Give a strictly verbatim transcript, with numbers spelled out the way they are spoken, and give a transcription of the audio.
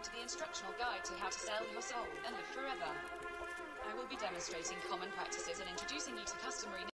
to the instructional guide to how to sell your soul and live forever. I will be demonstrating common practices and introducing you to customary